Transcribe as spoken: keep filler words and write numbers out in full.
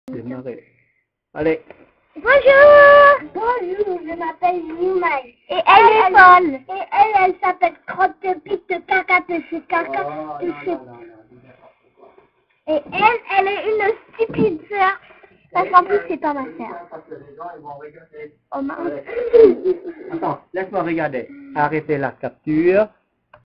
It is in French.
Démarrer. Allez. Bonjour. Bonjour, je m'appelle Nimai. Et elle, elle est folle. Et elle, elle s'appelle Crotte de Pite de Caca de chez Caca. Oh, de non, chez... non, non, non. Et elle, elle est une stupide sœur. Parce qu'en plus, c'est pas ma sœur. Oh mince. Attends, laisse-moi regarder. Arrêtez la capture.